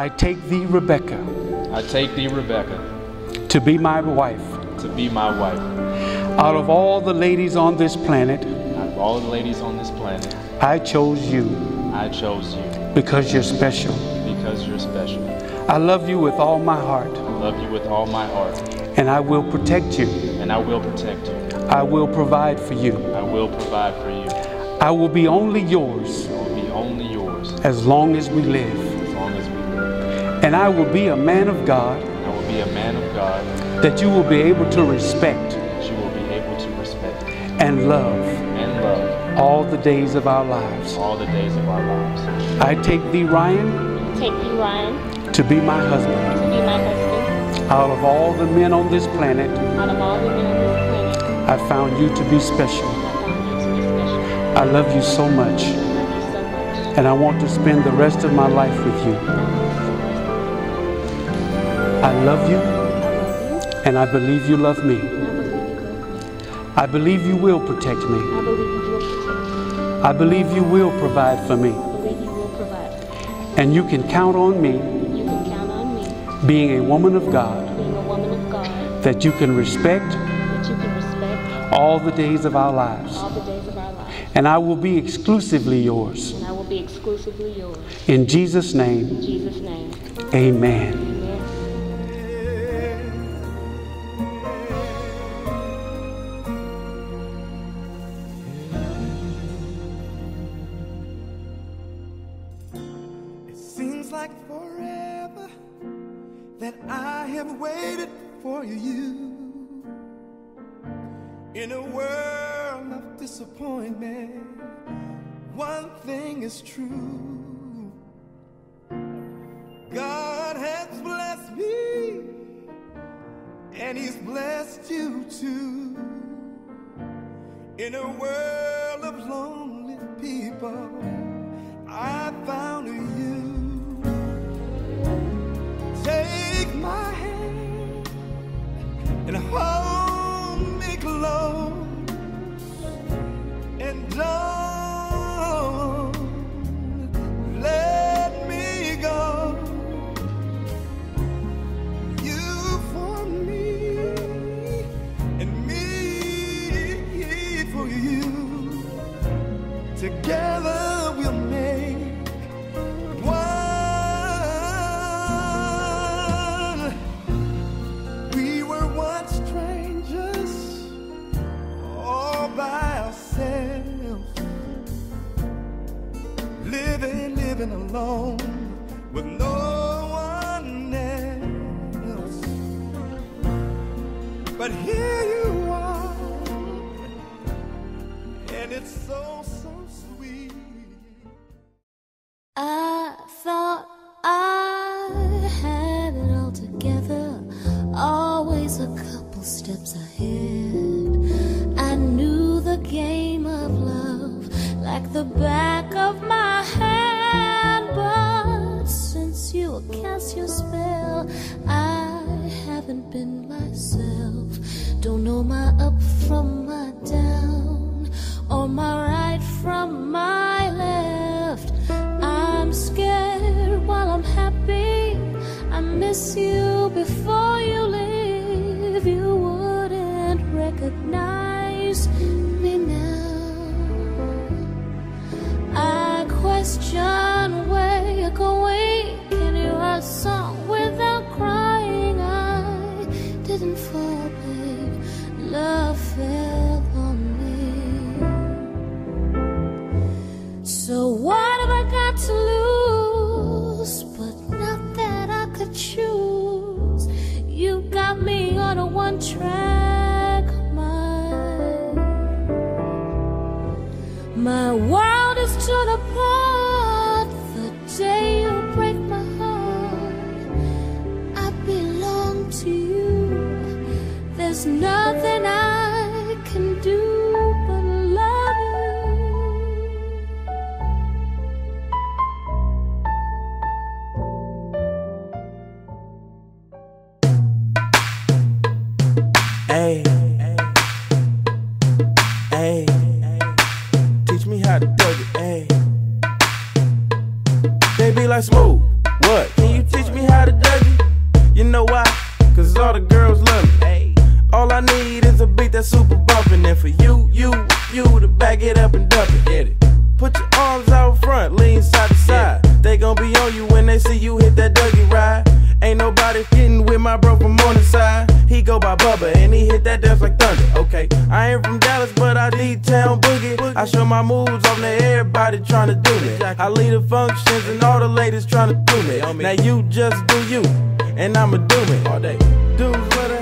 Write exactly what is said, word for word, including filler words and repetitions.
I take thee, Rebecca, I take thee, Rebecca, to be my wife. to be my wife. Out of all the ladies on this planet, Out of all the ladies on this planet, I chose you I chose you because you're special. because you're special. I love you with all my heart, I love you with all my heart, and I will protect you. and I will protect you. I will provide for you. I will provide for you. I will be only yours I will be only yours as long as we live. as long as we live. And I will be a man of God I will be a man of God that you will be able to respect that you will be able to respect and love and love all the days of our lives. all the days of our lives. I take thee, Ryan, Take you, Ryan, to be my husband. to be my husband. Out of all the men on this planet, Out of all the men on this planet, I found you to be special. I found you to be special. I love you so much, I love you so much. and I want to spend the rest of my life with you. I love you, and I believe you love me. I believe you love me. I believe you will protect me. I believe you will protect me. I believe you will provide for me. I believe you will provide for me. And you can count on me You can count on me, being a woman of God being a woman of God, that you can respect that you can respect all the days of our lives. all the days of our lives. And I will be exclusively yours. And I will be exclusively yours. In Jesus' name, In Jesus' name, amen. amen. Seems like forever that I have waited for you. In a world of disappointment, one thing is true. God has blessed me, and He's blessed you too. In a world of lonely people, I found you. Take my hand and hold me close, and don't let me go. You for me and me for you. Together we'll make alone with no one else, but here you are, and it's so, so sweet. I thought I had it all together, always a couple steps ahead. I knew the game of love like the back of my hand. But since you cast your spell, I haven't been myself. Don't know my up from my down, or my right from my left. I'm scared while I'm happy. I miss you before you leave. You wouldn't recognize me now. I question where you're going. Can you write a song without crying? I didn't fall, babe. Love fell on me. So what have I got to lose? But not that I could choose. You got me on a one-track mind. My world is torn apart the day you break my heart. I belong to you. There's nothing I can do but love you. Hey, hey, teach me how to plug it. Hey, baby, like smooth. What can you teach? I need is a beat that's super bumpin'. And for you, you, you to back it up and dump it. Get it. Put your arms out front, lean side to side. They gon' be on you when they see you hit that Dougie ride. Ain't nobody getting with my bro from Morningside. He go by Bubba and he hit that dance like thunder. Okay, I ain't from Dallas, but I D-Town boogie. I show my moves on there, everybody tryna do me. I lead the functions and all the ladies tryna do me. Now you just do you, and I'ma do me all day. Dudes love to